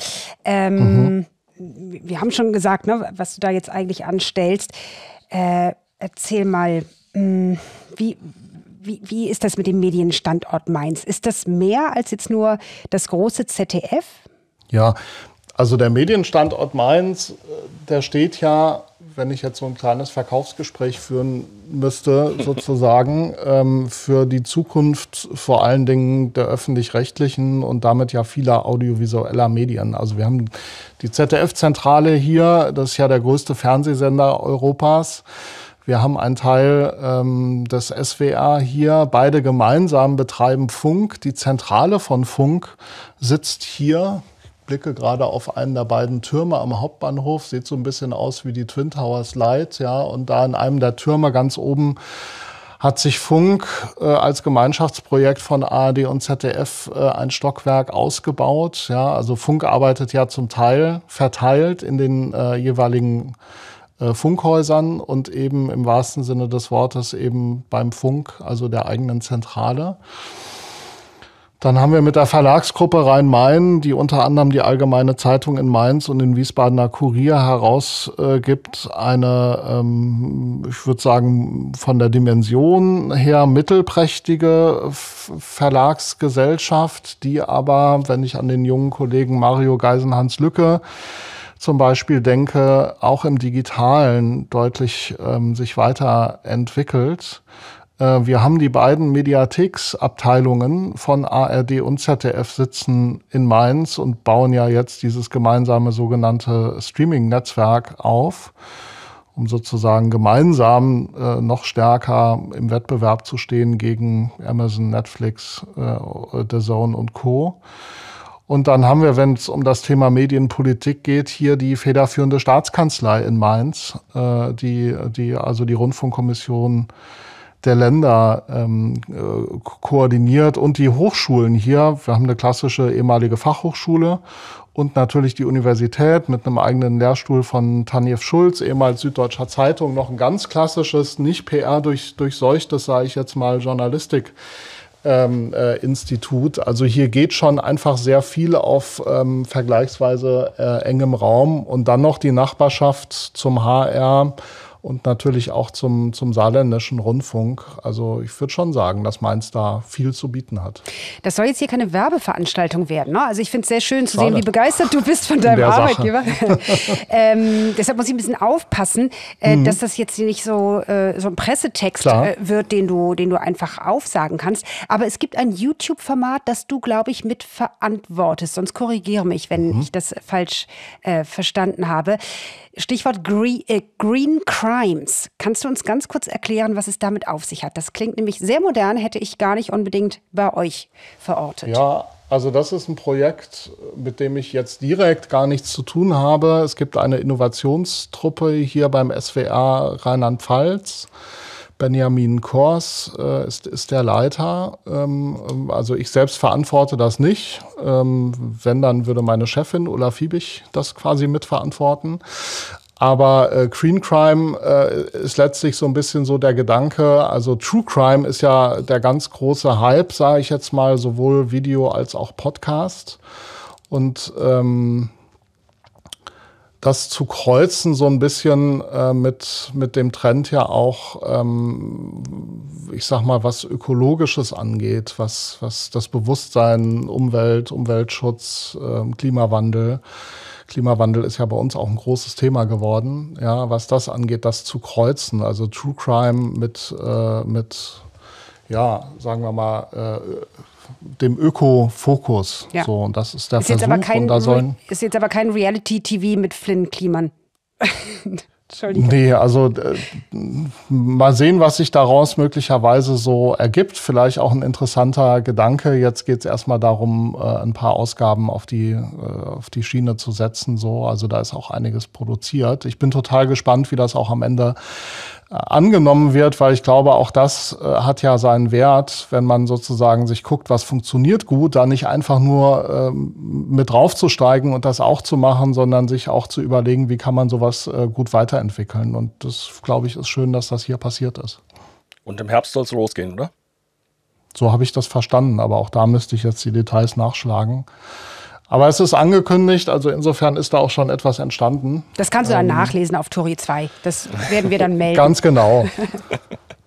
Wir haben schon gesagt, ne, was du da jetzt eigentlich anstellst. Erzähl mal, wie ist das mit dem Medienstandort Mainz? Ist das mehr als jetzt nur das große ZDF? Ja, also der Medienstandort Mainz, der steht ja, wenn ich jetzt so ein kleines Verkaufsgespräch führen müsste, sozusagen, für die Zukunft vor allen Dingen der öffentlich-rechtlichen und damit ja vieler audiovisueller Medien. Also wir haben die ZDF-Zentrale hier, das ist ja der größte Fernsehsender Europas. Wir haben einen Teil des SWR hier, beide gemeinsam betreiben Funk. Die Zentrale von Funk sitzt hier. Ich blicke gerade auf einen der beiden Türme am Hauptbahnhof, sieht so ein bisschen aus wie die Twin Towers Light, ja, und da in einem der Türme ganz oben hat sich Funk als Gemeinschaftsprojekt von ARD und ZDF ein Stockwerk ausgebaut, ja, also Funk arbeitet ja zum Teil verteilt in den jeweiligen Funkhäusern und eben im wahrsten Sinne des Wortes eben beim Funk, also der eigenen Zentrale. Dann haben wir mit der Verlagsgruppe Rhein-Main, die unter anderem die Allgemeine Zeitung in Mainz und den Wiesbadener Kurier herausgibt, eine, ich würde sagen, von der Dimension her mittelprächtige Verlagsgesellschaft, die aber, wenn ich an den jungen Kollegen Mario Geisenhans-Lücke zum Beispiel denke, auch im Digitalen deutlich sich weiterentwickelt. Wir haben die beiden Mediatheks-Abteilungen von ARD und ZDF sitzen in Mainz und bauen ja jetzt dieses gemeinsame sogenannte Streaming-Netzwerk auf, um sozusagen gemeinsam noch stärker im Wettbewerb zu stehen gegen Amazon, Netflix, DAZN und Co. Und dann haben wir, wenn es um das Thema Medienpolitik geht, hier die federführende Staatskanzlei in Mainz, die also die Rundfunkkommission der Länder koordiniert und die Hochschulen hier. Wir haben eine klassische ehemalige Fachhochschule und natürlich die Universität mit einem eigenen Lehrstuhl von Tanjev Schulz, ehemals Süddeutscher Zeitung, noch ein ganz klassisches, nicht PR durchseuchtes, sage ich jetzt mal, Journalistik Institut. Also hier geht schon einfach sehr viel auf vergleichsweise engem Raum und dann noch die Nachbarschaft zum HR und natürlich auch zum saarländischen Rundfunk. Also ich würde schon sagen, dass Mainz da viel zu bieten hat. Das soll jetzt hier keine Werbeveranstaltung werden, ne? Also ich finde es sehr schön zu sehen, wie begeistert du bist von deinem Arbeitgeber. Deshalb muss ich ein bisschen aufpassen, dass das jetzt nicht so ein Pressetext wird, den du einfach aufsagen kannst. Aber es gibt ein YouTube-Format, das du, glaube ich, mitverantwortest. Sonst korrigiere mich, wenn ich das falsch verstanden habe. Stichwort Green Crimes. Kannst du uns ganz kurz erklären, was es damit auf sich hat? Das klingt nämlich sehr modern, hätte ich gar nicht unbedingt bei euch verortet. Ja, also das ist ein Projekt, mit dem ich jetzt direkt gar nichts zu tun habe. Es gibt eine Innovationstruppe hier beim SWR Rheinland-Pfalz. Benjamin Kors ist der Leiter. Also ich selbst verantworte das nicht. Wenn, dann würde meine Chefin Ulla Fiebig das quasi mitverantworten. Aber Green Crime ist letztlich so ein bisschen so der Gedanke, also True Crime ist ja der ganz große Hype, sage ich jetzt mal, sowohl Video als auch Podcast. Und das zu kreuzen so ein bisschen mit dem Trend ja auch, ich sag mal, was Ökologisches angeht, was das Bewusstsein, Umweltschutz, Klimawandel. Klimawandel ist ja bei uns auch ein großes Thema geworden. Ja, was das angeht, das zu kreuzen, also True Crime mit ja, sagen wir mal, dem Öko-Fokus. Ja. So, und das ist der Versuch. Ist jetzt aber kein Reality-TV mit Flynn Kliman. Entschuldigung. Nee, also mal sehen, was sich daraus möglicherweise so ergibt. Vielleicht auch ein interessanter Gedanke. Jetzt geht es erstmal darum, ein paar Ausgaben auf die Schiene zu setzen. So, also da ist auch einiges produziert. Ich bin total gespannt, wie das auch am Ende angenommen wird, weil ich glaube, auch das hat ja seinen Wert, wenn man sozusagen sich guckt, was funktioniert gut, da nicht einfach nur mit draufzusteigen und das auch zu machen, sondern sich auch zu überlegen, wie kann man sowas gut weiterentwickeln. Und das, glaube ich, ist schön, dass das hier passiert ist. Und im Herbst soll es losgehen, oder? So habe ich das verstanden, aber auch da müsste ich jetzt die Details nachschlagen. Aber es ist angekündigt, also insofern ist da auch schon etwas entstanden. Das kannst du dann nachlesen auf Tori 2. Das werden wir dann melden. Ganz genau.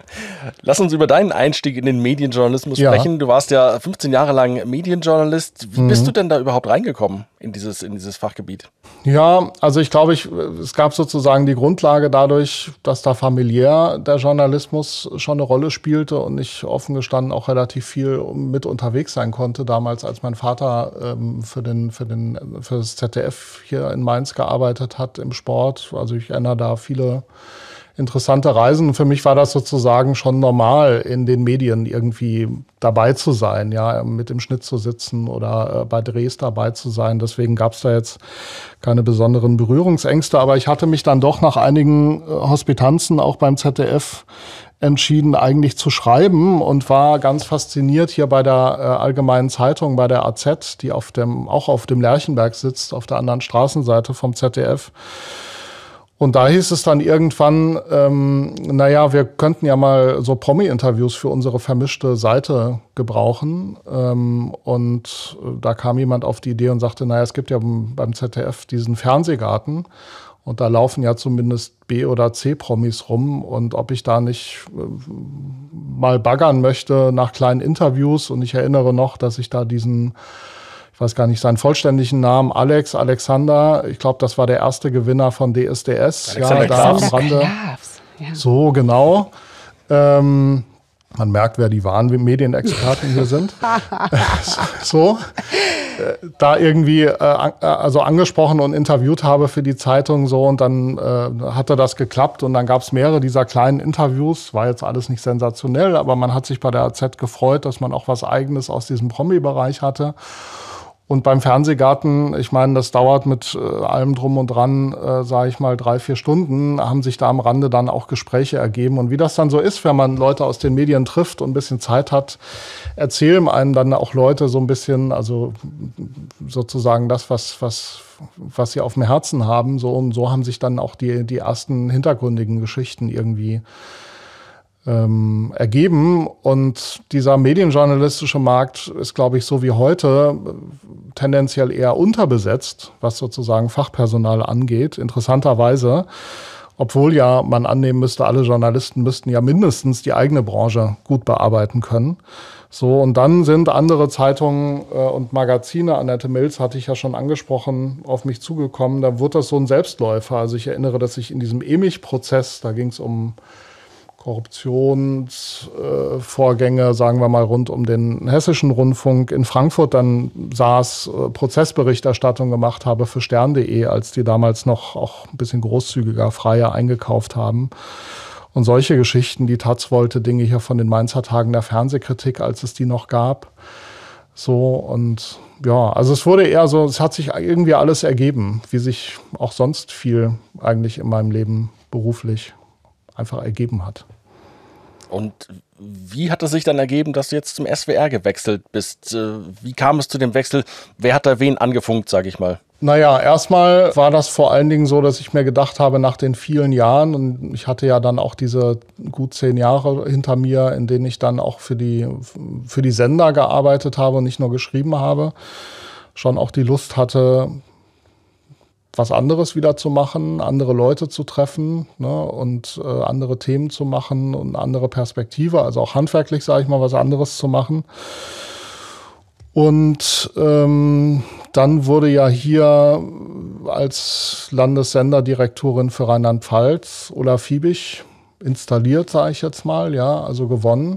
Lass uns über deinen Einstieg in den Medienjournalismus sprechen. Du warst ja 15 Jahre lang Medienjournalist. Wie bist du denn da überhaupt reingekommen in dieses Fachgebiet? Ja, also ich glaube, es gab sozusagen die Grundlage dadurch, dass da familiär der Journalismus schon eine Rolle spielte und ich offen gestanden auch relativ viel mit unterwegs sein konnte. Damals, als mein Vater für das ZDF hier in Mainz gearbeitet hat im Sport. Also ich erinnere da viele interessante Reisen. Für mich war das sozusagen schon normal, in den Medien irgendwie dabei zu sein, ja, mit im Schnitt zu sitzen oder bei Drehs dabei zu sein. Deswegen gab es da jetzt keine besonderen Berührungsängste. Aber ich hatte mich dann doch nach einigen Hospitanzen auch beim ZDF entschieden, eigentlich zu schreiben und war ganz fasziniert hier bei der Allgemeinen Zeitung, bei der AZ, die auch auf dem Lerchenberg sitzt, auf der anderen Straßenseite vom ZDF. Und da hieß es dann irgendwann, wir könnten ja mal so Promi-Interviews für unsere vermischte Seite gebrauchen. Und da kam jemand auf die Idee und sagte, es gibt ja beim ZDF diesen Fernsehgarten. Und da laufen ja zumindest B- oder C-Promis rum. Und ob ich da nicht mal baggern möchte nach kleinen Interviews. Und ich erinnere noch, dass ich da ich weiß gar nicht seinen vollständigen Namen, Alexander, ich glaube, das war der erste Gewinner von DSDS. Alexander da am Rande. Ja. So, genau. Man merkt, wer die wahren Medienexperten hier sind. Da irgendwie angesprochen und interviewt habe für die Zeitung so und dann hatte das geklappt und dann gab es mehrere dieser kleinen Interviews. War jetzt alles nicht sensationell, aber man hat sich bei der AZ gefreut, dass man auch was Eigenes aus diesem Promi-Bereich hatte. Und beim Fernsehgarten, ich meine, das dauert mit allem drum und dran, 3-4 Stunden, haben sich da am Rande dann auch Gespräche ergeben. Und wie das dann so ist, wenn man Leute aus den Medien trifft und ein bisschen Zeit hat, erzählen einem dann auch Leute so ein bisschen, also sozusagen das, was sie auf dem Herzen haben. So, und so haben sich dann auch die ersten hintergründigen Geschichten irgendwie ergeben. Und dieser medienjournalistische Markt ist, glaube ich, so wie heute tendenziell eher unterbesetzt, was sozusagen Fachpersonal angeht. Interessanterweise, obwohl ja man annehmen müsste, alle Journalisten müssten ja mindestens die eigene Branche gut bearbeiten können. So, und dann sind andere Zeitungen und Magazine, Annette Mills hatte ich ja schon angesprochen, auf mich zugekommen. Da wurde das so ein Selbstläufer. Also ich erinnere, dass ich in diesem EMIG-Prozess, da ging es um Korruptionsvorgänge, sagen wir mal, rund um den Hessischen Rundfunk in Frankfurt dann saß, Prozessberichterstattung gemacht habe für stern.de, als die damals noch auch ein bisschen großzügiger, freier eingekauft haben. Und solche Geschichten, die Taz wollte Dinge hier von den Mainzer Tagen der Fernsehkritik, als es die noch gab. So, und ja, also es wurde eher so, es hat sich irgendwie alles ergeben, wie sich auch sonst viel eigentlich in meinem Leben beruflich einfach ergeben hat. Und wie hat es sich dann ergeben, dass du jetzt zum SWR gewechselt bist? Wie kam es zu dem Wechsel? Wer hat da wen angefunkt, sage ich mal? Naja, erstmal war das vor allen Dingen so, dass ich mir gedacht habe, nach den vielen Jahren, und ich hatte ja dann auch diese gut 10 Jahre hinter mir, in denen ich dann auch für die Sender gearbeitet habe und nicht nur geschrieben habe, schon auch die Lust hatte, was anderes wieder zu machen, andere Leute zu treffen, ne, und andere Themen zu machen und eine andere Perspektive, also auch handwerklich, sage ich mal, was anderes zu machen. Und dann wurde ja hier als Landessenderdirektorin für Rheinland-Pfalz Ulla Fiebig installiert, sage ich jetzt mal, ja, also gewonnen.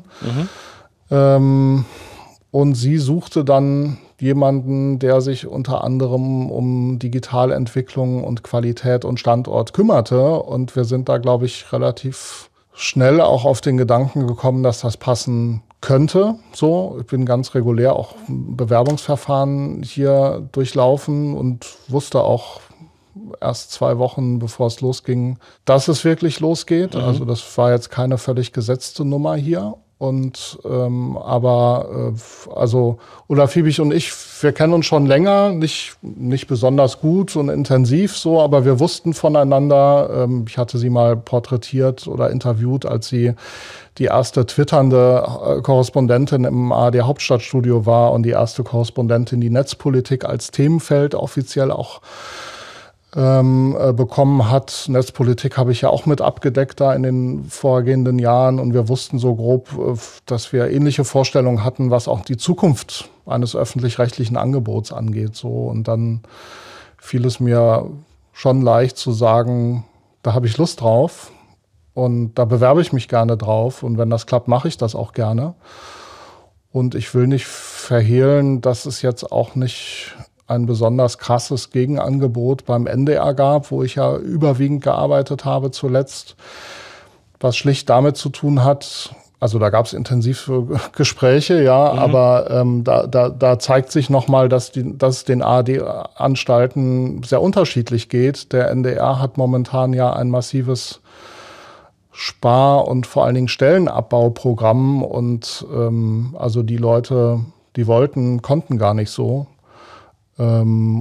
Und sie suchte dann jemanden, der sich unter anderem um Digitalentwicklung und Qualität und Standort kümmerte. Und wir sind da, glaube ich, relativ schnell auch auf den Gedanken gekommen, dass das passen könnte. So, ich bin ganz regulär auch Bewerbungsverfahren hier durchlaufen und wusste auch erst 2 Wochen, bevor es losging, dass es wirklich losgeht. Also das war jetzt keine völlig gesetzte Nummer hier. Und also Ulla Fiebig und ich, wir kennen uns schon länger, nicht besonders gut und intensiv so, aber wir wussten voneinander. Ich hatte sie mal porträtiert oder interviewt, als sie die erste twitternde Korrespondentin im ARD Hauptstadtstudio war und die erste Korrespondentin, die Netzpolitik als Themenfeld offiziell auch bekommen hat. Netzpolitik habe ich ja auch mit abgedeckt da in den vorgehenden Jahren und wir wussten so grob, dass wir ähnliche Vorstellungen hatten, was auch die Zukunft eines öffentlich-rechtlichen Angebots angeht. So. Und dann fiel es mir schon leicht zu sagen, da habe ich Lust drauf und da bewerbe ich mich gerne drauf und wenn das klappt, mache ich das auch gerne. Und ich will nicht verhehlen, dass es jetzt auch nicht ein besonders krasses Gegenangebot beim NDR gab, wo ich ja überwiegend gearbeitet habe zuletzt, was schlicht damit zu tun hat, also da gab es intensive Gespräche, ja, aber da zeigt sich nochmal, dass es den ARD-Anstalten sehr unterschiedlich geht. Der NDR hat momentan ja ein massives Spar- und vor allen Dingen Stellenabbauprogramm und also die Leute, die konnten gar nicht so. Ja,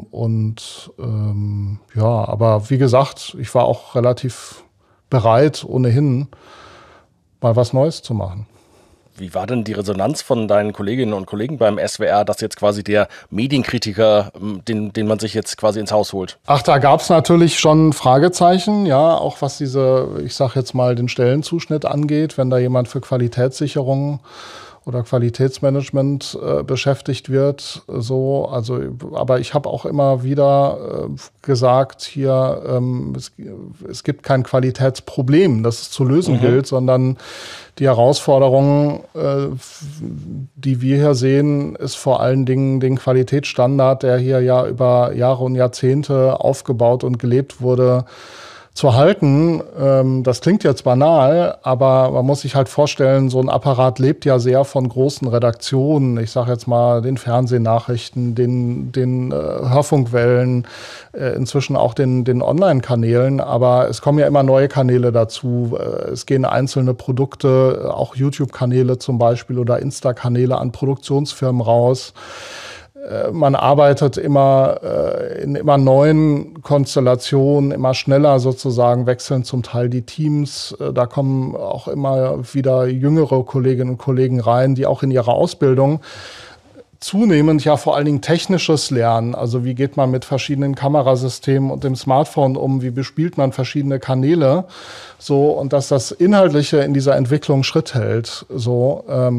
aber wie gesagt, ich war auch relativ bereit, ohnehin mal was Neues zu machen. Wie war denn die Resonanz von deinen Kolleginnen und Kollegen beim SWR, dass jetzt quasi der Medienkritiker, den man sich jetzt quasi ins Haus holt? Ach, da gab es natürlich schon Fragezeichen, ja, auch was ich sag jetzt mal, den Stellenzuschnitt angeht, wenn da jemand für Qualitätssicherung oder Qualitätsmanagement beschäftigt wird, so, also, aber ich habe auch immer wieder gesagt, hier, es gibt kein Qualitätsproblem, das es zu lösen gilt, sondern die Herausforderung, die wir hier sehen, ist vor allen Dingen den Qualitätsstandard, der hier ja über Jahre und Jahrzehnte aufgebaut und gelebt wurde, zu halten. Das klingt jetzt banal, aber man muss sich halt vorstellen, so ein Apparat lebt ja sehr von großen Redaktionen. Ich sage jetzt mal den Fernsehnachrichten, den Hörfunkwellen, inzwischen auch den Online-Kanälen. Aber es kommen ja immer neue Kanäle dazu. Es gehen einzelne Produkte, auch YouTube-Kanäle zum Beispiel oder Insta-Kanäle an Produktionsfirmen raus. Man arbeitet immer in immer neuen Konstellationen, immer schneller sozusagen, wechseln zum Teil die Teams. Da kommen auch immer wieder jüngere Kolleginnen und Kollegen rein, die auch in ihrer Ausbildung zunehmend ja vor allen Dingen technisches Lernen. Also wie geht man mit verschiedenen Kamerasystemen und dem Smartphone um? Wie bespielt man verschiedene Kanäle? So, und dass das Inhaltliche in dieser Entwicklung Schritt hält. So,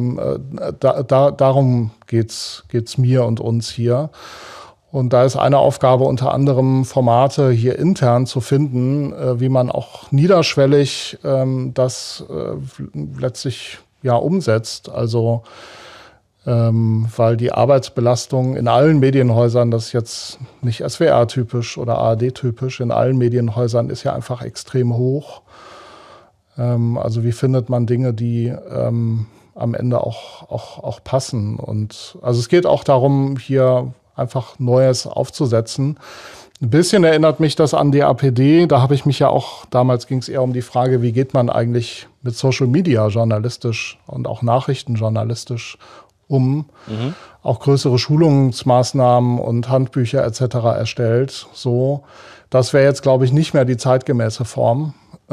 darum geht's mir und uns hier. Und da ist eine Aufgabe unter anderem, Formate hier intern zu finden, wie man auch niederschwellig das letztlich ja umsetzt. Also weil die Arbeitsbelastung in allen Medienhäusern, das ist jetzt nicht SWR-typisch oder ARD-typisch, in allen Medienhäusern ist ja einfach extrem hoch. Also wie findet man Dinge, die am Ende auch passen? Und also es geht auch darum, hier einfach Neues aufzusetzen. Ein bisschen erinnert mich das an die APD. Da habe ich mich ja auch, damals ging es eher um die Frage, wie geht man eigentlich mit Social Media journalistisch und auch nachrichtenjournalistisch auch größere Schulungsmaßnahmen und Handbücher etc. erstellt. So, das wäre jetzt, glaube ich, nicht mehr die zeitgemäße Form,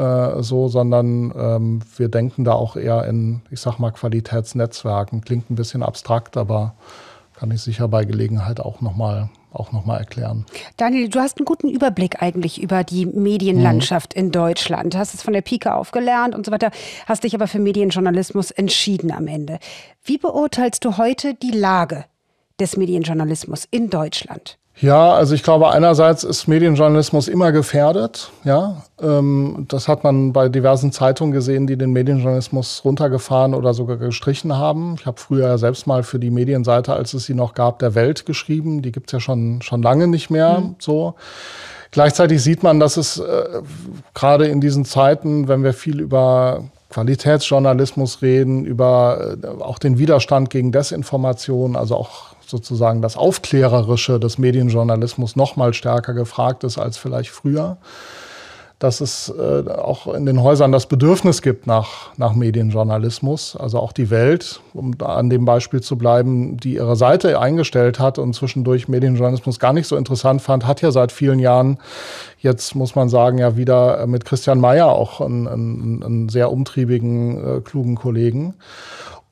sondern wir denken da auch eher in, ich sag mal, Qualitätsnetzwerken. Klingt ein bisschen abstrakt, aber kann ich sicher bei Gelegenheit auch noch mal erklären. Daniel, du hast einen guten Überblick eigentlich über die Medienlandschaft in Deutschland. Du hast es von der Pike auf gelernt und so weiter, hast dich aber für Medienjournalismus entschieden am Ende. Wie beurteilst du heute die Lage des Medienjournalismus in Deutschland? Ja, also ich glaube, einerseits ist Medienjournalismus immer gefährdet. Ja, das hat man bei diversen Zeitungen gesehen, die den Medienjournalismus runtergefahren oder sogar gestrichen haben. Ich habe früher ja selbst mal für die Medienseite, als es sie noch gab, der Welt geschrieben. Die gibt's ja schon lange nicht mehr. So. Gleichzeitig sieht man, dass es gerade in diesen Zeiten, wenn wir viel über Qualitätsjournalismus reden, über auch den Widerstand gegen Desinformation, also auch sozusagen das Aufklärerische des Medienjournalismus noch mal stärker gefragt ist als vielleicht früher. Dass es auch in den Häusern das Bedürfnis gibt nach Medienjournalismus. Also auch die Welt, um an dem Beispiel zu bleiben, die ihre Seite eingestellt hat und zwischendurch Medienjournalismus gar nicht so interessant fand, hat ja seit vielen Jahren, jetzt muss man sagen, ja wieder mit Christian Mayer auch einen sehr umtriebigen, klugen Kollegen.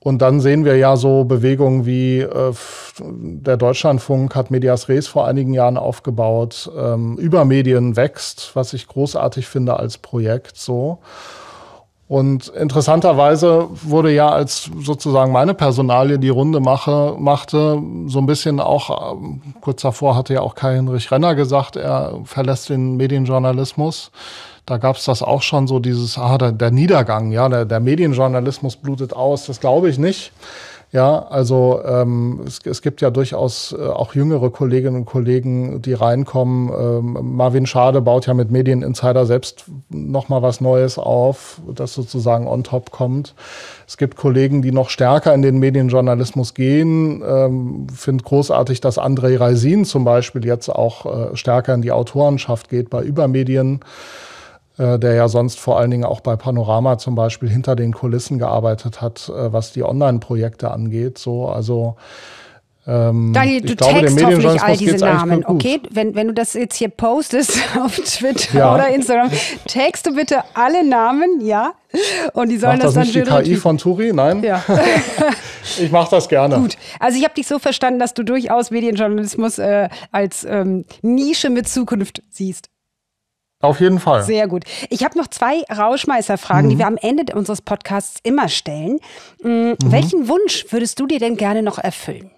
Und dann sehen wir ja so Bewegungen wie der Deutschlandfunk hat Medias Res vor einigen Jahren aufgebaut. Übermedien wächst, was ich großartig finde als Projekt so. Und interessanterweise wurde ja, als sozusagen meine Personalie die Runde machte, so ein bisschen auch, kurz davor hatte ja auch Kai-Hinrich Renner gesagt, er verlässt den Medienjournalismus. Da gab es das auch schon so, dieses, der Niedergang, ja, der Medienjournalismus blutet aus, das glaube ich nicht. Ja, also es gibt ja durchaus auch jüngere Kolleginnen und Kollegen, die reinkommen. Marvin Schade baut ja mit Medieninsider selbst nochmal was Neues auf, das sozusagen on top kommt. Es gibt Kollegen, die noch stärker in den Medienjournalismus gehen. Finde großartig, dass André Reisin zum Beispiel jetzt auch stärker in die Autorenschaft geht bei Übermedien, der ja sonst vor allen Dingen auch bei Panorama zum Beispiel hinter den Kulissen gearbeitet hat, was die Online-Projekte angeht. So, also Daniel, du tagst hoffentlich all diese Namen, okay? Wenn du das jetzt hier postest auf Twitter oder Instagram, tagst du bitte alle Namen, ja? Und die sollen das dann nicht die KI von Turi? Nein? Ja. Ich mache das gerne. Gut, also ich habe dich so verstanden, dass du durchaus Medienjournalismus als Nische mit Zukunft siehst. Auf jeden Fall. Sehr gut. Ich habe noch 2 Rauschmeißer-Fragen, die wir am Ende unseres Podcasts immer stellen. Welchen Wunsch würdest du dir denn gerne noch erfüllen?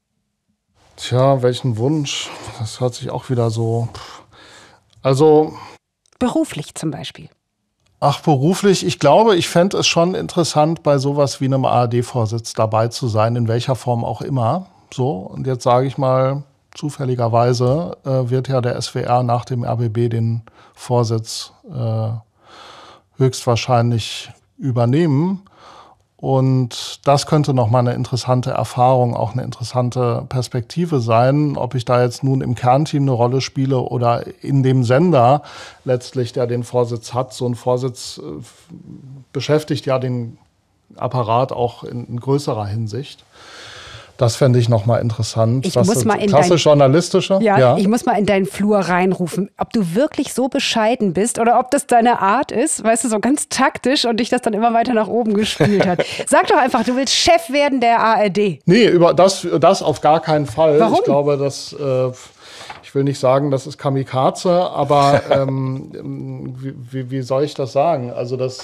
Tja, welchen Wunsch? Das hört sich auch wieder so... Also... Beruflich zum Beispiel. Ach, beruflich? Ich glaube, ich fände es schon interessant, bei sowas wie einem ARD-Vorsitz dabei zu sein, in welcher Form auch immer. So, und jetzt sage ich mal... Zufälligerweise wird ja der SWR nach dem RBB den Vorsitz höchstwahrscheinlich übernehmen. Und das könnte nochmal eine interessante Erfahrung, auch eine interessante Perspektive sein, ob ich da jetzt nun im Kernteam eine Rolle spiele oder in dem Sender letztlich, der den Vorsitz hat. So ein Vorsitz beschäftigt ja den Apparat auch in größerer Hinsicht. Das fände ich nochmal interessant. Ich muss mal in klassisch journalistische? Ja, ich muss mal in deinen Flur reinrufen, ob du wirklich so bescheiden bist oder ob das deine Art ist, weißt du, so ganz taktisch und dich das dann immer weiter nach oben gespült hat. Sag doch einfach, du willst Chef werden der ARD. Nee, über das auf gar keinen Fall. Warum? Ich glaube, ich will nicht sagen, das ist Kamikaze, aber wie soll ich das sagen?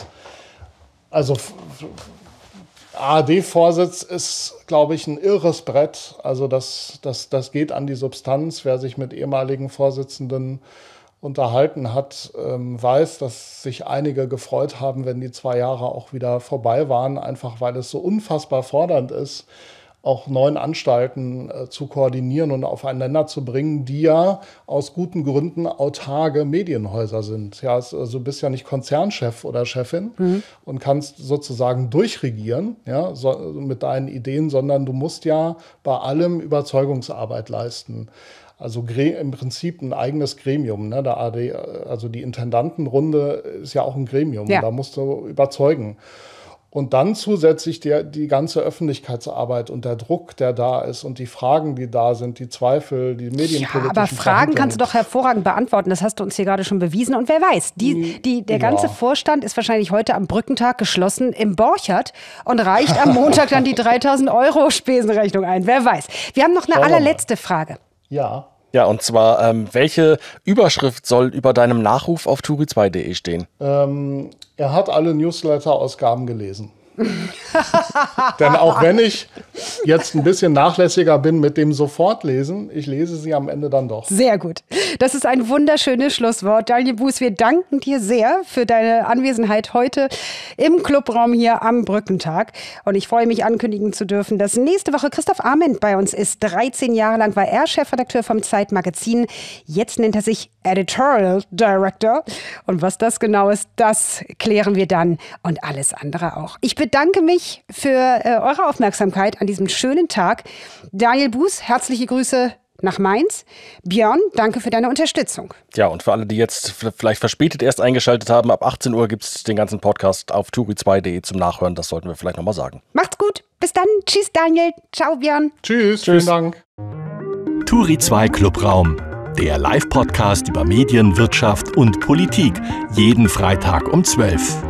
ARD-Vorsitz ist, glaube ich, ein irres Brett. Also das geht an die Substanz. Wer sich mit ehemaligen Vorsitzenden unterhalten hat, weiß, dass sich einige gefreut haben, wenn die 2 Jahre auch wieder vorbei waren, einfach weil es so unfassbar fordernd ist, auch 9 Anstalten zu koordinieren und aufeinander zu bringen, die ja aus guten Gründen autarke Medienhäuser sind. Ja, also du bist ja nicht Konzernchef oder Chefin und kannst sozusagen durchregieren, ja, mit deinen Ideen, sondern du musst ja bei allem Überzeugungsarbeit leisten. Also im Prinzip ein eigenes Gremium, ne? Der ARD, also die Intendantenrunde ist ja auch ein Gremium, ja. Da musst du überzeugen. Und dann zusätzlich die ganze Öffentlichkeitsarbeit und der Druck, der da ist und die Fragen, die da sind, die Zweifel, die medienpolitischen Ja, aber Fragen kannst du doch hervorragend beantworten. Das hast du uns hier gerade schon bewiesen. Und wer weiß, der ganze Vorstand ist wahrscheinlich heute am Brückentag geschlossen im Borchert und reicht am Montag dann die 3.000 € Spesenrechnung ein. Wer weiß. Wir haben noch eine allerletzte Frage. Ja. Ja, und zwar, welche Überschrift soll über deinem Nachruf auf turi2.de stehen? Er hat alle Newsletter-Ausgaben gelesen. Denn auch wenn ich jetzt ein bisschen nachlässiger bin mit dem Sofortlesen, ich lese sie am Ende dann doch. Sehr gut. Das ist ein wunderschönes Schlusswort. Daniel Buß, wir danken dir sehr für deine Anwesenheit heute im Clubraum hier am Brückentag. Und ich freue mich, ankündigen zu dürfen, dass nächste Woche Christoph Arment bei uns ist. 13 Jahre lang war er Chefredakteur vom Zeitmagazin. Jetzt nennt er sich Editorial Director. Und was das genau ist, das klären wir dann und alles andere auch. Ich bedanke mich für eure Aufmerksamkeit an diesem schönen Tag. Daniel Buß, herzliche Grüße nach Mainz. Björn, danke für deine Unterstützung. Ja, und für alle, die jetzt vielleicht verspätet erst eingeschaltet haben, ab 18 Uhr gibt es den ganzen Podcast auf turi2.de zum Nachhören. Das sollten wir vielleicht nochmal sagen. Macht's gut. Bis dann. Tschüss, Daniel. Ciao, Björn. Tschüss. Vielen Dank. Turi2 Clubraum, der Live-Podcast über Medien, Wirtschaft und Politik. Jeden Freitag um 12.